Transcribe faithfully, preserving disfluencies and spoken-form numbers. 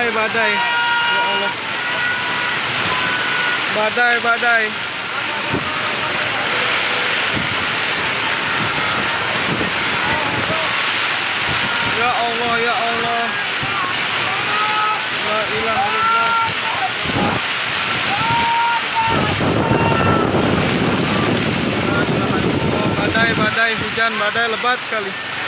badai, badai. Ya Allah. Badai, badai. Ya Allah, ya Allah. La ilaha illallah. La ilaha illallah. Badai, badai, hujan, badai lebat sekali.